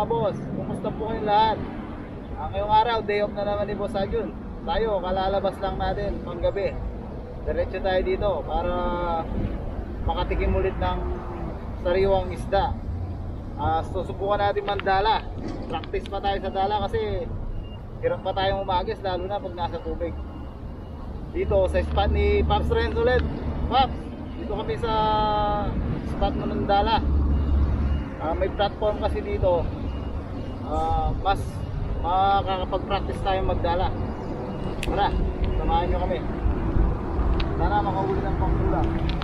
mga boss, kumusta po kayong lahat? Ngayong araw, day off na naman ni Boss Ajun. Tayo, kalalabas lang natin panggabi. Diretso tayo dito para makatikim ulit ng sariwang isda. Susubukan natin mandala. Practice pa tayo sa dala kasi hirap pa tayong umagis, lalo na pag nasa tubig. Dito sa spot ni Pops Renz ulit. Pops, dito kami sa spot mo ng dala. May platform kasi dito. Mas makakapag-practice tayo magdala. Tara, samahan nyo kami. Sana makahuli ng pangkula.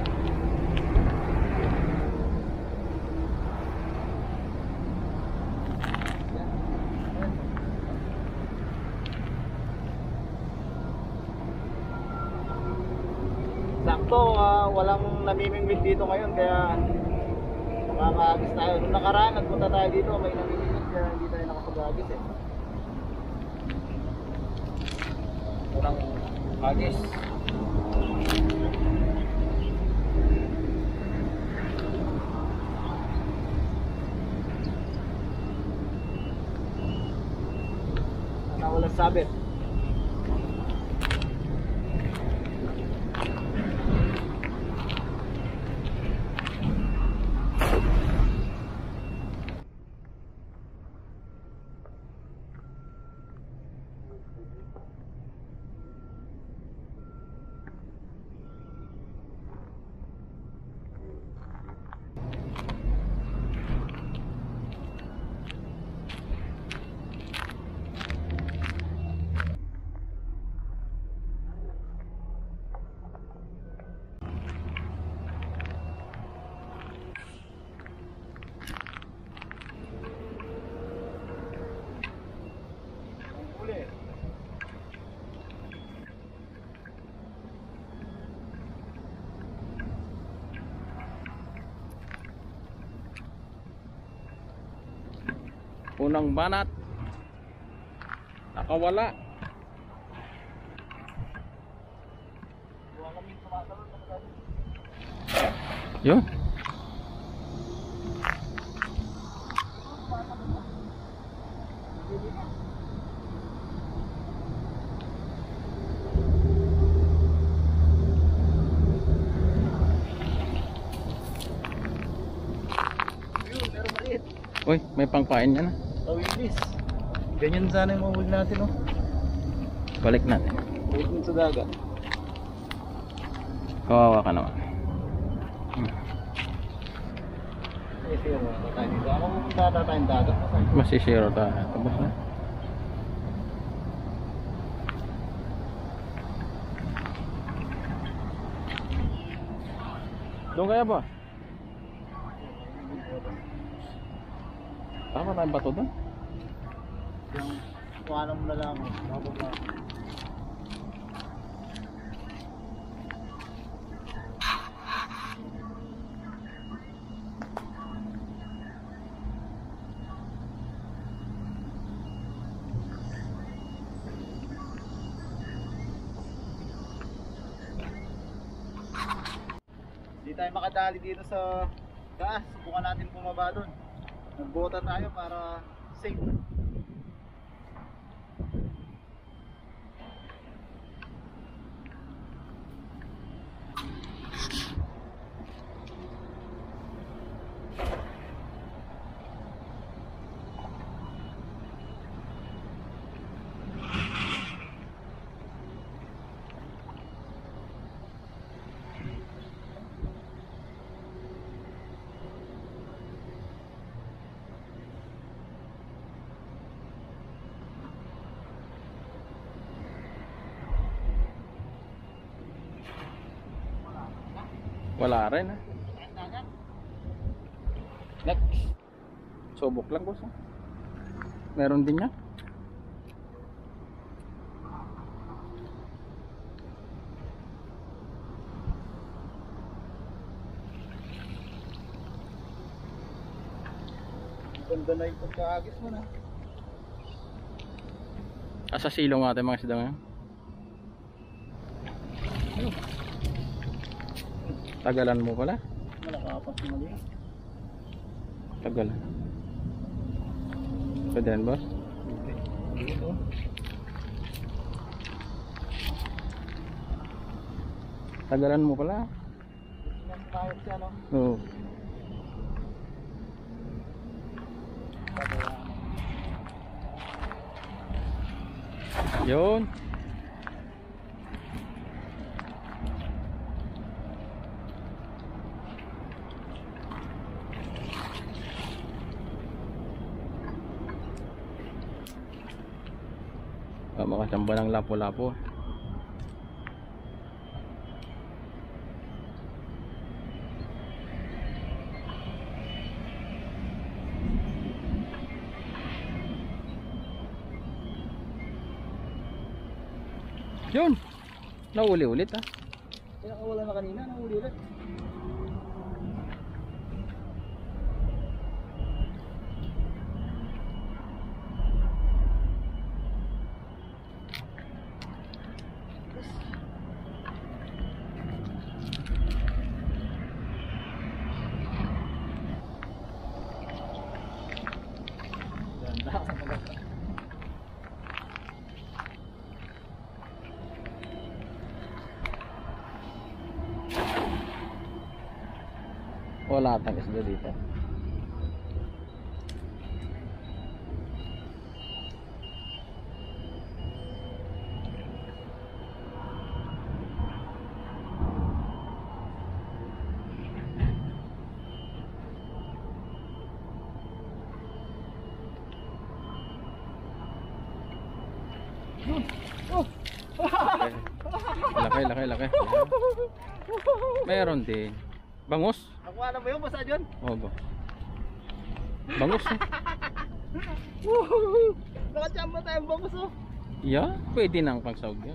Sakto, walang namimingwit dito ngayon kaya makakaagis tayo. Nung nakaraan, nagpunta tayo dito, may namimingwit kaya hindi tayo nakapag-agis eh. Walang agis. Walang sabit. Unang banat nakawala. Yun. Uy, may pangpain yan. Tawilis. Ganyan sana yung mahuli natin, oh. Balik natin. Balik mo sa dagat. Kawawa ka naman. Siro tayo dito. Ako pupunta tayong dagat. Masisiro tayo. Tapos na. Doon kaya ba? Tama tayong bato doon? Yung kuhanan mo na lang. Bababa. Hindi tayo makadali dito sa taas. Subukan natin bumaba doon. Nagbota tayo para safe. Wala rin, ha? Next. Subok lang, boss, ha? Meron din yan. Ganda na yung pagkaagis mo na. Sa silong natin mga isda ngayon. Tagalan mo pala. Malakapas mo mali. Tagalan. Pwede rin, boss? Dito. Tagalan mo pala. Kahit siya, no? Oo. Yun. Makachamba ng lapo-lapo. Yun. Nahuli ulit ah. Kaya wala na kanina, nahuli ulit. Wala tang isda dito. Laki. Meron din. Bangus? Nakuha na mo yung basa dyan? Oo ba? Bangus eh. Nakachamba tayong bangus oh. Yeah, pwede nang pangsahog yan.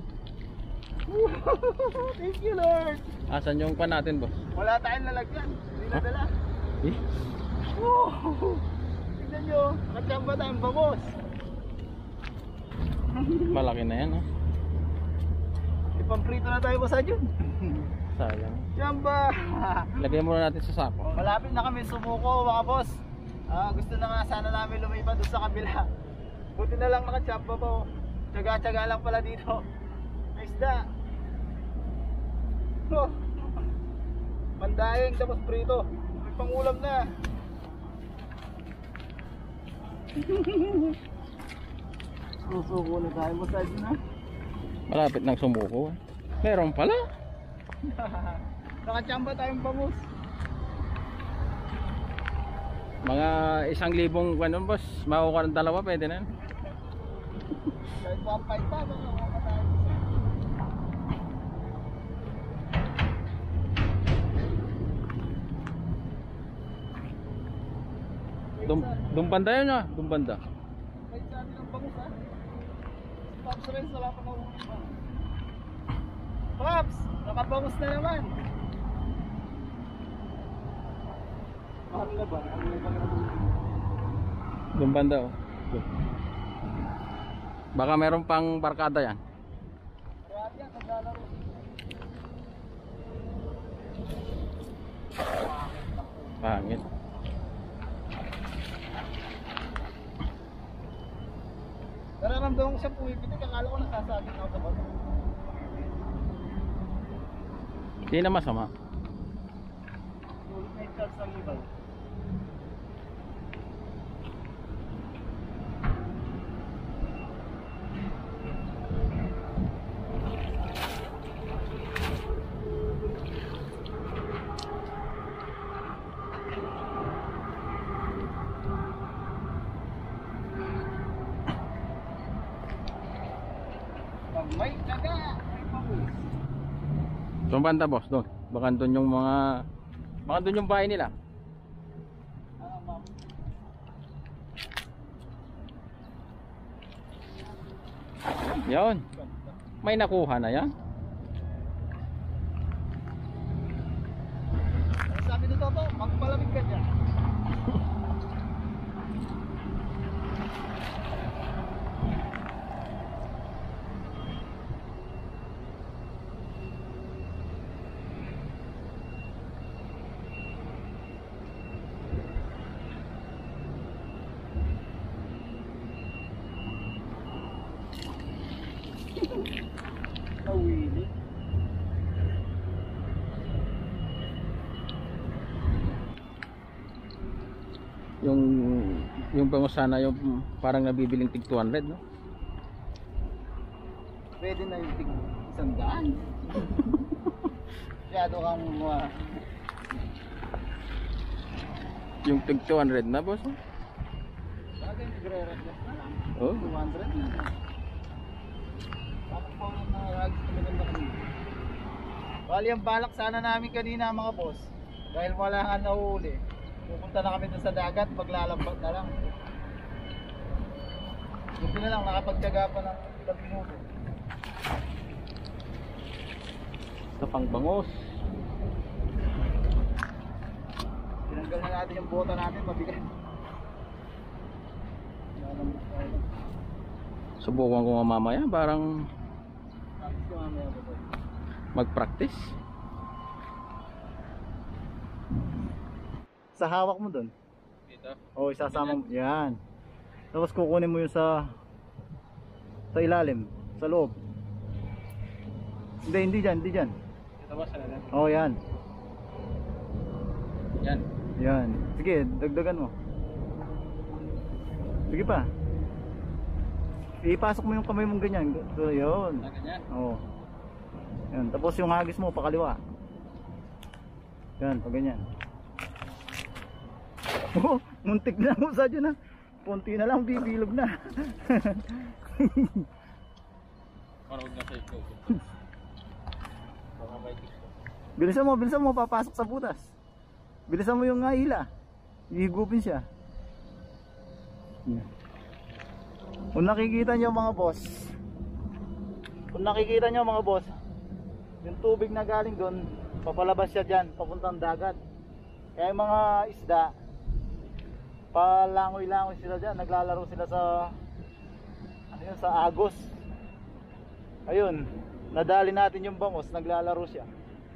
Thank you Lord. Asan yung pa natin, boss? Wala tayong lalagyan. Hindi na dala. Eh? Tignan nyo, nakachamba tayong bangus. Malaki na yan, oh. Ipamprito na tayo basa dyan. Sayang. Chamba. Lagay muna natin sa sako. Malapit na kami sumuko mga boss. Gusto na nga sana namin lumipat doon sa kabila. Buti na lang nakachamba pa oh. Tsaga-tsaga lang pala dito. May isda. Oh. Pandaing tapos prito. May pangulam na. Susuko na tayo massage na. Malapit nang sumuko. Meron pala. Nakachamba tayong bangus. Mga 1,000 kanon, boss. Makukuha ng dalawa, pwede na yan. Kahit 1.5 pa, makuha tayo. Dum banda yun ah. Dum banda. Kahit sa atin ang bangus ha. Pops rin wala pa mahuli pa. Pops! Nakabangus na naman. Mahal na ba? Dum banda oh. Baka meron pang barkada yan. Marami yan, naglalaro. Pangit. Nararamdaman ko siya pumipitik. Akala ko nasasagin ako sa bato. Hindi na masama. Sulit na yung charge ng ibang. May taga, may pawis. Dum banda, boss, doon. Baka doon yung mga... Baka doon yung bahay nila. Ma'am. Yan. May nakuha na yan. Sabi nito po, magpalamig ka dyan. Yung bangus sana yung parang nabibiling tig 200, no? Pwede na yung tig 100. Masyado kang Yung tig 200 na, boss. bagay nagre-request na lang. Oh. 200 na. Tapos po yung nag-agis na maganda kami. Bali ang balak sana namin kanina mga boss. Dahil wala nga nahuli. Pupunta na kami dun sa dagat, maglalambat na lang. Buti na lang, nakapagtyaga pa ng ilang minuto. Ito pang bangus. Tinanggal na natin yung bota natin, mabigat. Subukan ko nga mamaya, parang Tapos ko mamaya ba? mag-practice. Sa hawak mo dun. Dito. Oo, isasama mo. Yan. Tapos kukunin mo yung sa ilalim, sa loob. Hindi dyan, hindi dyan. Ito ba sa lalim? Oo, yan. Yan. Yan. Sige, dagdagan mo. Sige pa. Ipasok mo yung kamay mong ganyan. So, yun. Ganyan. Oo. Yan. Tapos yung hagis mo, pakaliwa. Yan, pag ganyan. Oh, muntik na mo sa dyan ha. Punti na lang, bibilog na. Parang na sa ito. Baka may TikTok. Bilisan mo, papasok sa butas. Bilisan mo yung ila. Ihigupin siya. Yan. Kung nakikita nyo mga boss, yung tubig na galing doon, papalabas siya dyan, papuntang dagat. Kaya yung mga isda, palangoy-langoy sila dyan, naglalaro sila sa sa agos. Ayun, nadali natin yung bangus, naglalaro siya.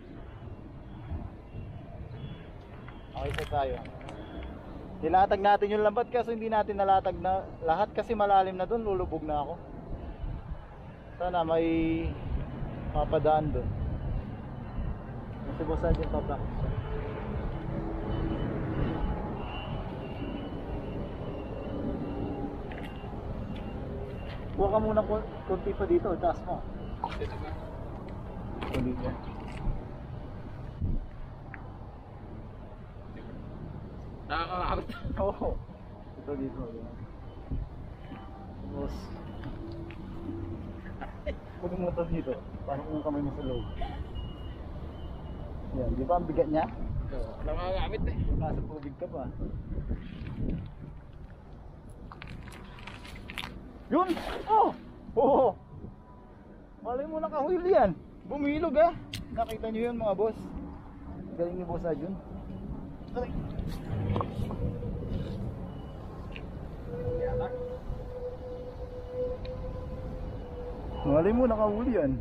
Okay, set tayo. Nilatag natin yung lambat kaso hindi natin nalatag na lahat kasi malalim na doon, lulubog na ako. Sana may papadaan doon. Kasi bosa dyan pa-practice. Kuha ka muna kunti pa dito, taas mo. Dito ba? Dito. Nakakakakot. Oo. Ito dito. Tapos huwag mo ito dito. Parang kung kamay mo sa loob. Yan, di ba ang bigat niya? Nakakamit eh. Nasa tubig ka pa. Yun! Oh! Oo! Malay mo nakahuli yan. Bumilog ah. Nakita nyo yun mga boss. Galing ni boss Adjun. Aray. Malay mo nakahuli yan.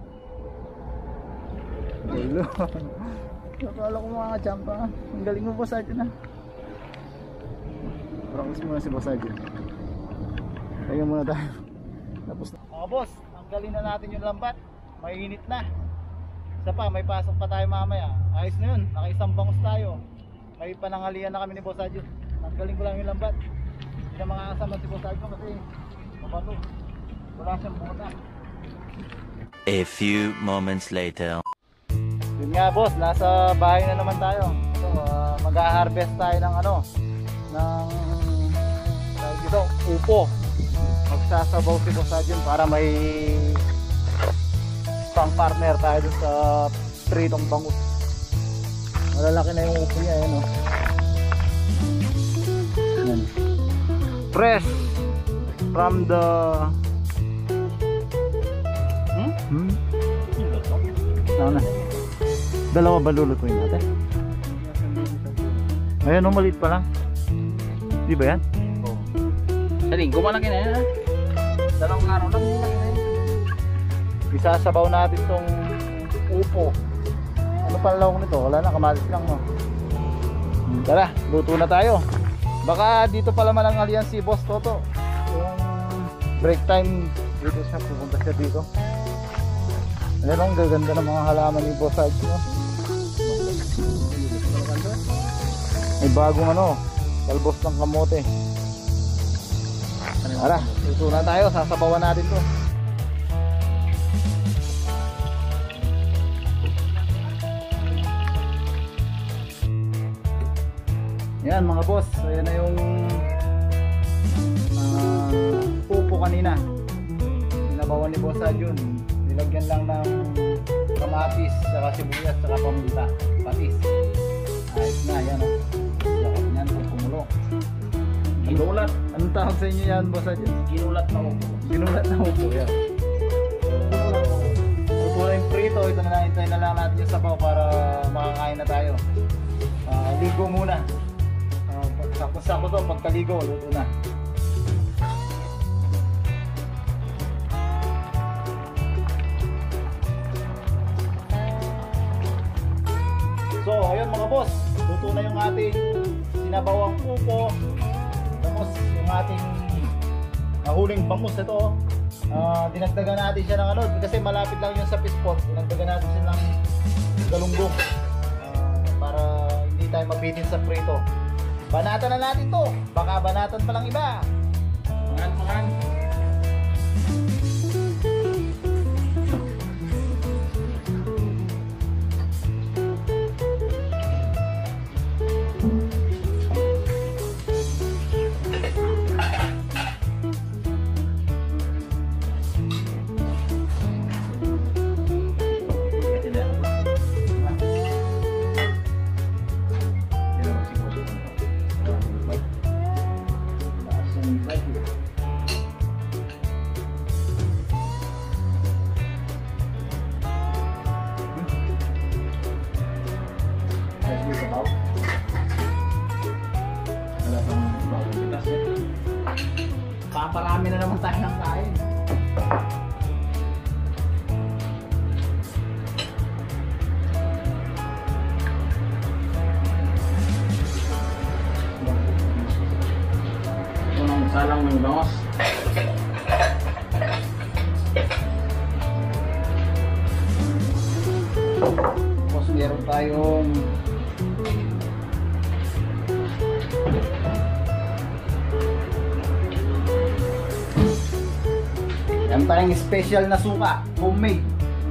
Hello. Nakala ko mga champa. Ang galing mo boss Adjun ah. Practice muna si boss Adjun. Kaya muna tayo. Tapos na. Mga boss, ang galing na natin yung lambat. Mainit na. Isa pa, may pasok pa tayo mamaya. Ayos na yun, nakaisang bangus tayo. May panangalian na kami ni Boss Adjun. Ang galing ko lang yung lambat. Hindi na mga kasama si Boss Adjun kasi mabato. Wala siyang bota. A few moments later. Yun nga boss, nasa bahay na naman tayo. So, mag-harvest tayo ng dito, upo. Magsasabaw si Boss Adjun para may pang partner tayo dun sa pritong bangus. Malalaki na yung upo niya, ayan o. Fresh from the ano? Dalawa ba lulutuin natin? Ayan o, maliit pa lang. Di ba yan? Sa linggo malaki na yan ha. Dalawang araw lang malaki na yan. Isasabaw natin tong upo. Ano pala lang nito? Wala na, kamalis lang no. Tara, luto na tayo. Baka dito pala manangalian si Boss Toto. Yung break time dito siya, pupunta siya dito. Ayan ang gaganda ng mga halaman ni Boss Adjun. May bagong Talbos ng kamote. Tara, luto na tayo. Sasabawan natin to. Yan mga boss. Ayan na yung pupo kanina. Sinabawan ni Boss Jun. Nilagyan lang ng kamatis, saka sibuyas, saka paminta. Patis. Ayos na, yan o. Lakot niyan kung kumulo. Ginulat. Anong tawag sa inyo yan, Boss Jun? Ginulat na upo. Ginulat na upo yan. Upo na yung prito. Ito na lang, hintayin na lang natin yung sabaw para makakain na tayo. Ligo muna. Sakto-sakto to, pagkaligo, luto na. So, ayun mga boss, luto na yung ating sinabawang pupo. Tapos yung ating huling bangus ito. Dinagdagan natin siya ng ano, kasi malapit lang yun sa pispot. Dinagdagan natin siya ng galunggong para hindi tayo mabitin sa prito. Banatan na natin to. Baka banatan pa lang iba. Mangan. Paparami na naman tayo ng kain. Ito ng salang ng bangos. Tapos meron tayong yan tayong special na suka, homemade.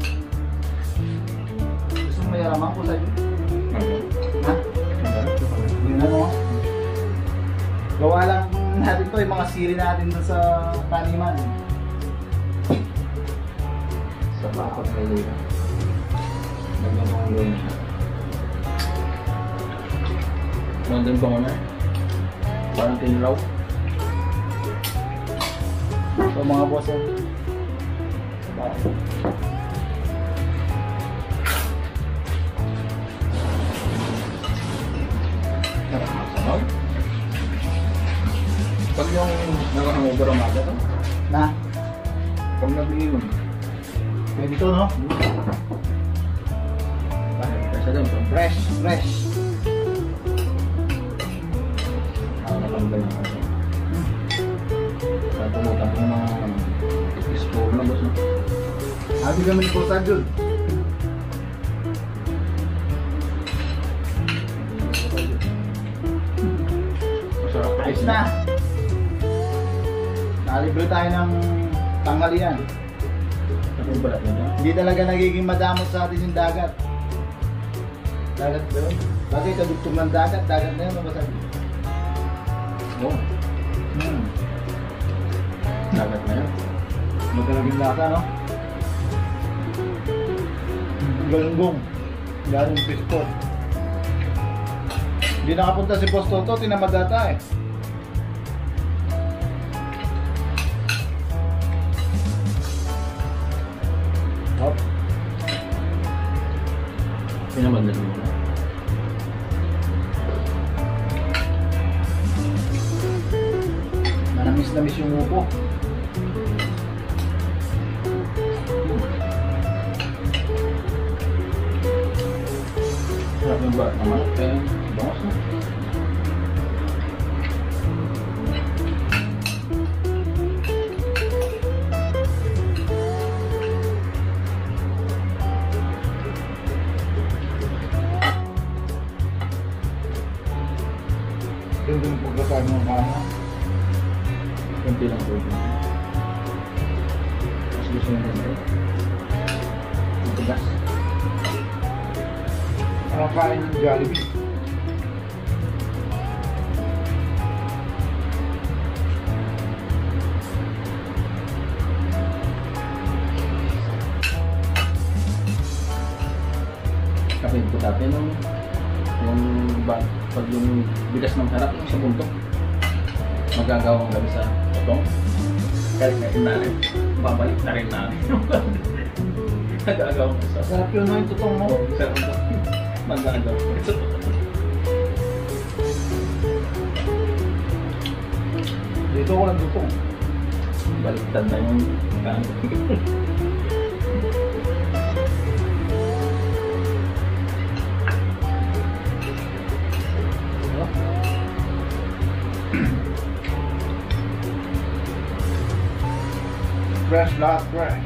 Gusto mo mayaraman ko sa'yo? Ha? Yun ano? Gawa lang natin to, yung mga sili natin doon sa taniman. Sa bakot kayo yun. Nagmamang gawin siya. Nandun pa muna eh. Parang tinlaw. So mga boss yan. Sarap. Pag yung nakahangover ang mata to, Na? pag nag-iinom, Pwede to, no? bakit? Kasi doon to. Fresh, fresh. Nakakambay na kasi. Kaya tumutan yung mga store na boss. Sabi kami ni Boss Jun. Masarap pa Ayos na. Nakalibre tayo ng tanghalian. Ano yung balat nito? Hindi talaga nagiging madamot sa atin yung dagat. Dagat ba yun? Bagay kadugtong ng dagat na yun. Boss Jun. Oo. Dagat na yun. Magkalaging lasa, no? Galunggong. Galing pispot. Hindi nakapunta si Boss Toto, tinamad data eh. Hop. Pinamad na muna. Manamis-namis yung upo. Sarap yung balat naman. Kaya bangos na. Yung din pagkakain ng kanya. Kunti lang po. Mas gusto nyo ganito. Ang tigas. Ang kain ng Jollibee. Kapit ko dati nung pag yung bigas ng harap yung sa bundok. Magagawang gabi sa potong. Kahit ngayon natin, babalik na rin natin. Magagawang sa Sarap yun na yung tutong mo. sarap na. Magagawang sa potong. Dito ko lang tutong. Baliktad na yung kano. Fresh, lahat fresh.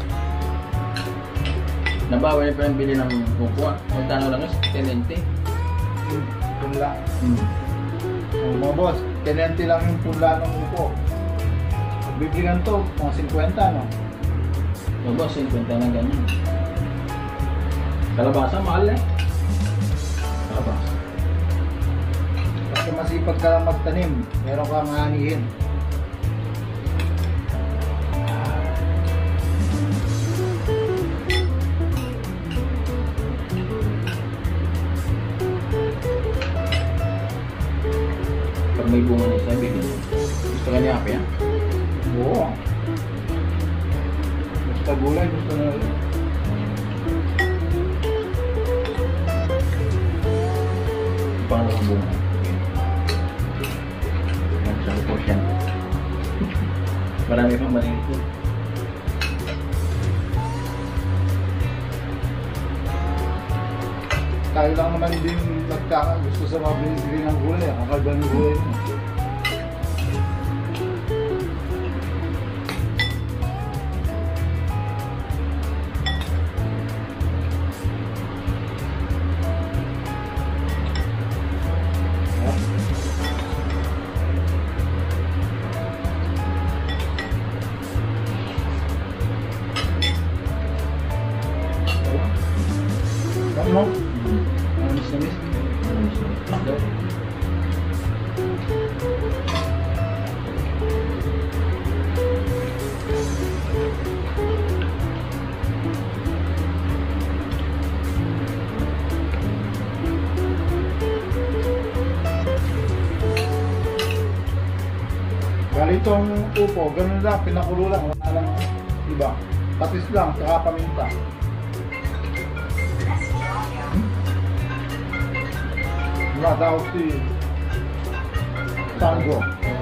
Nabawa niya pa yung bili ng kukuha. Ang tanong lang is, tenente. Punla. Hmm. Mga boss, tenente lang yung punla ng upo. Bibligan to, mga 50, no? Diba, 50 na ganyan. Kalabasa, mahal eh. Kalabasa. Basta masipag ka lang magtanim, meron kang anihin. Pag may bunga na isa, bigyan mo. Gusto ka niya, Ape, ha? Oo. Basta gulay, gusto na rin. Pangalawang bunga. Magsang po siya. Marami pang maliit po. Tayo lang naman din gusto sa mga binibili ng gulay. Ang kalba ng gulay mo. Ano? Anis na miss. Daw. Ganitong upo, ganun lang, pinakulo lang, wala lang iba. Patis lang, saka paminta. Tawag si Tango.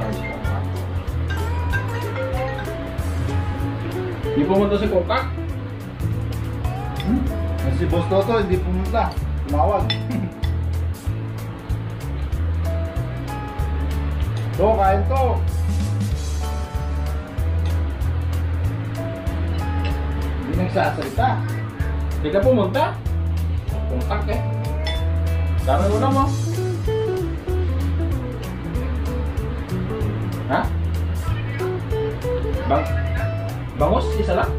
Di pumunta si Kokak? Si Boss Toto hindi pumunta. Tumawag. To, kain to. Hindi nagsasalita. Di ka pumunta? Kokak eh. Dami mo na mo. Ha? Bangos? Isa lang?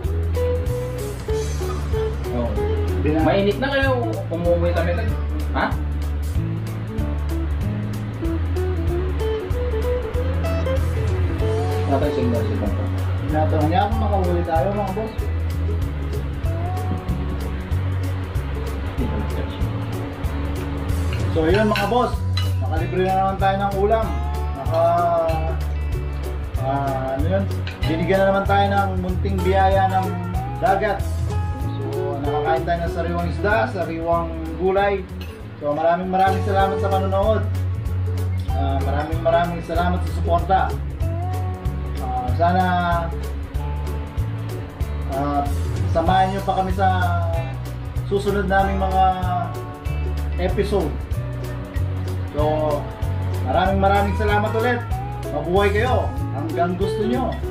Oh. Mainit na kaya umuwi kami lang. Ha? Natang signal si Bangka. Tinatanong niya kung makahuli tayo mga boss. So yun mga boss, nakalibre na naman tayo ng ulam. Ano yun? Binigyan na naman tayo ng munting biyaya ng dagat. So nakakain tayo ng sariwang isda, sariwang gulay. So maraming salamat sa panonood. Maraming salamat sa suporta. Sana samahan nyo pa kami sa susunod naming mga episode. So maraming salamat ulit. Mabuhay kayo hanggang gusto nyo.